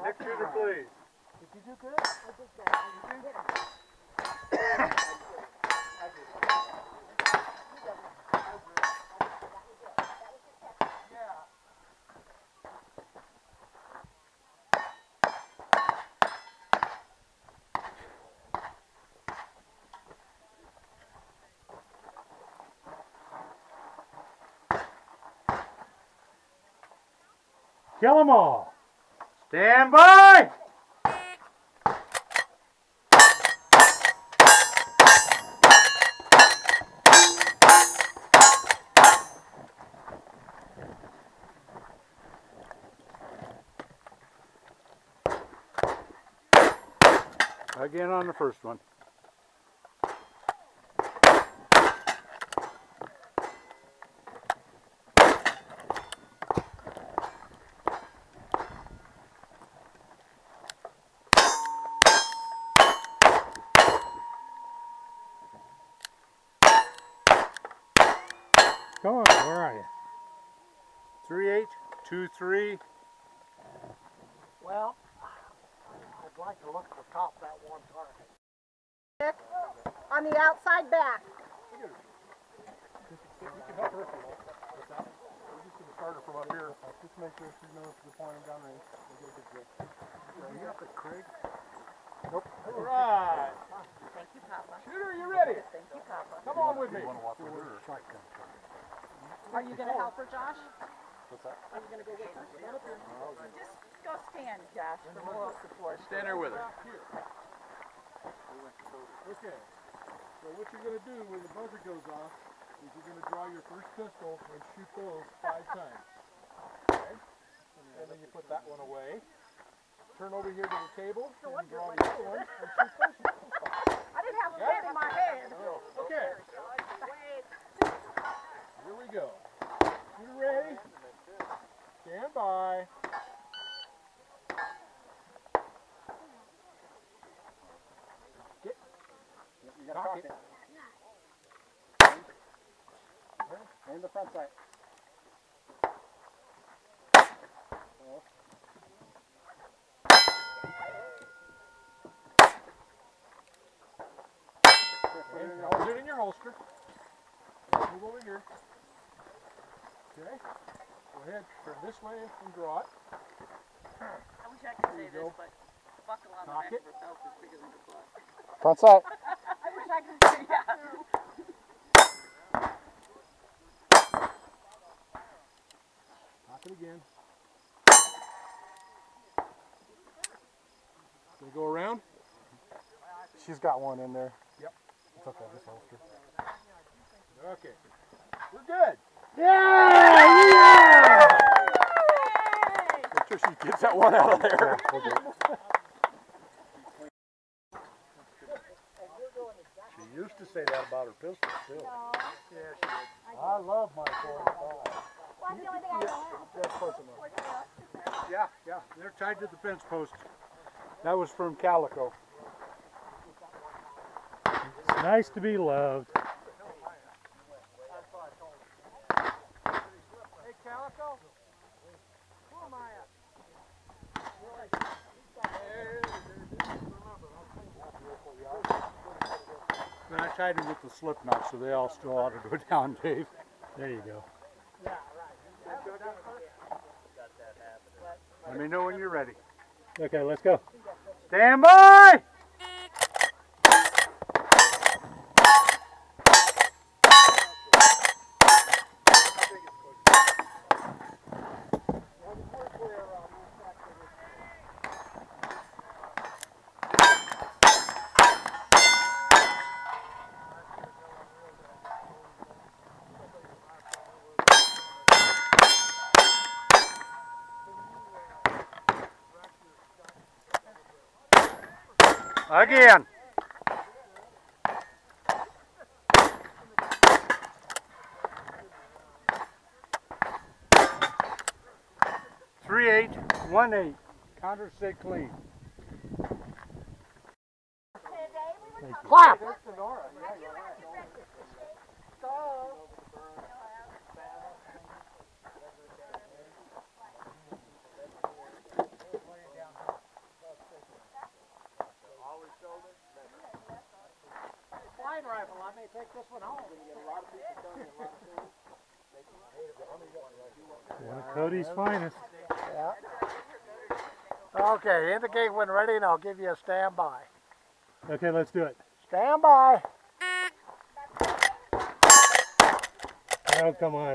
Next shooter, please. Did you do good? I did good. You did it. Kill them all. Stand by. Again on the first one. Come on, where are you? 3823. Well, I'd like to look at the top of that one target. On the outside back. You can help her from with that. We're just going to start her from up here. Just make sure she knows the pointing down range. We'll get a good grip. You got the Craig? Nope. All right. Thank you, Papa. Shooter, you ready? Thank you, Papa. Come on with me. Are you going to help her, Josh? What's that? Are you going to go with her? Just go stand, Josh, for moral support. Stand there with her. Okay. So what you're going to do when the buzzer goes off is you're going to draw your first pistol and shoot those 5 times. Okay? And then you put that one away. Turn over here to the table and draw the other one and shoot those ones. I didn't have a pen in my head. Okay. Here we go. Shooter ready. Stand by. Get. You got to cock it. And the front sight. Hold it in your holster. Move over here. Okay. Go ahead, turn this way and draw it. I wish I could say this, but buckle on the back of her belt is bigger than her butt. Front sight. I wish I could say that. Knock it again. Gonna go around? She's got one in there. Yep. It's okay, this holster. Okay. We're good. Yeah! Make sure she gets that one out of there. She used to say that about her pistol, too. Yeah, she did. I love my 45. Well, that's the only thing I don't have. That's close enough. Yeah, they're tied to the fence post. That was from Calico. It's nice to be loved. Hey, Calico? Who am I at? And I tied them with the slip knot so they all still ought to go down, Dave. There you go. Let me know when you're ready. Okay, let's go. Stand by! Again. Three, 8, 1, 8. Counter stay clean. Thank you. Clap! I may take this one home. One of Cody's finest. Yeah. Okay, indicate when ready and I'll give you a standby. Okay, let's do it. Stand by. Oh, come on.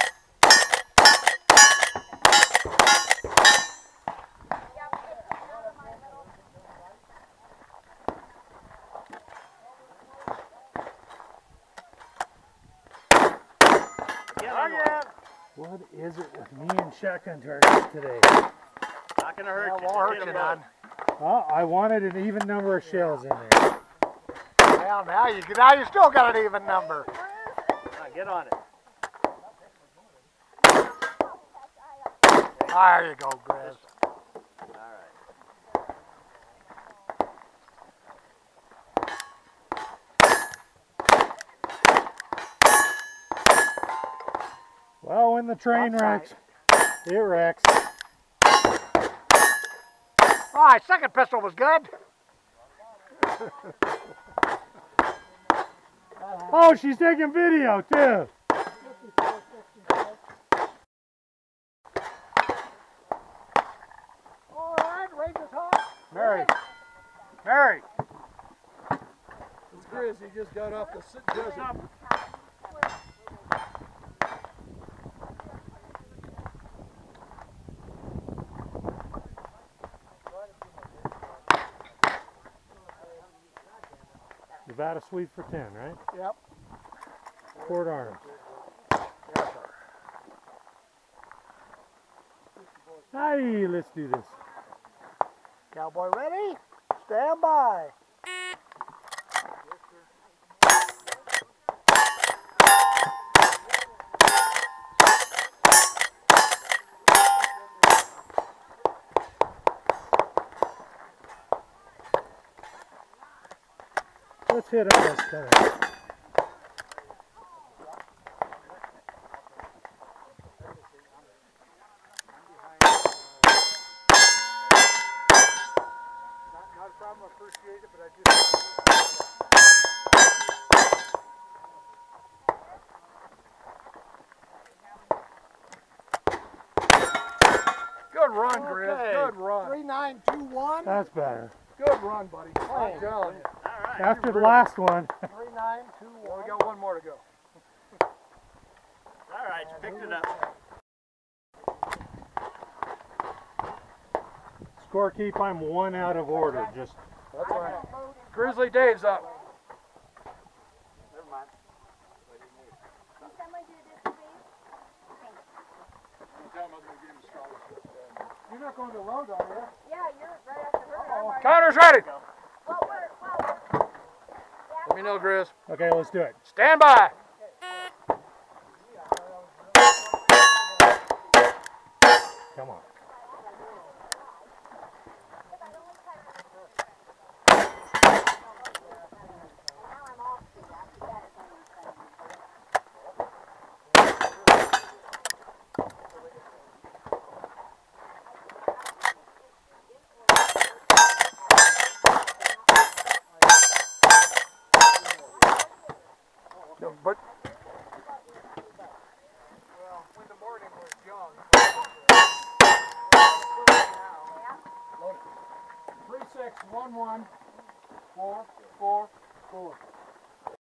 What is it with me and shotgun targets today? Not gonna hurt you. Won't hurt you none. Well, I wanted an even number of shells in there. Well, now you still got an even number. Get on it. There you go, Grizz. All right. Well, when the train wrecks, it wrecks. All right, second pistol was good. Oh, she's taking video too. All right, range is hot. Mary. Mary. It's Grizz. He just got off the desert. Nevada sweep for 10, right? Yep. Port arms. Yes, sir. Hey, let's do this. Cowboy ready? Stand by. Let's hit on this kind of. Not a problem, I appreciate it, but I just... Good run, Grizz. Good run. 3921. That's better. Good run, buddy. I'm telling you. All right. After the last one. 3921. We got one more to go. All right, you picked it up. Scorekeep, I'm one out of order. Just. That's right. Grizzly Dave's up. Never mind. Can someone do this, please? You're not going to load, are you? Yeah, you're right after her. Counter's ready. Well, we're Let me know, Grizz. Okay, let's do it. Stand by. Come on. No, but Well, when the morning was young. 3611 444.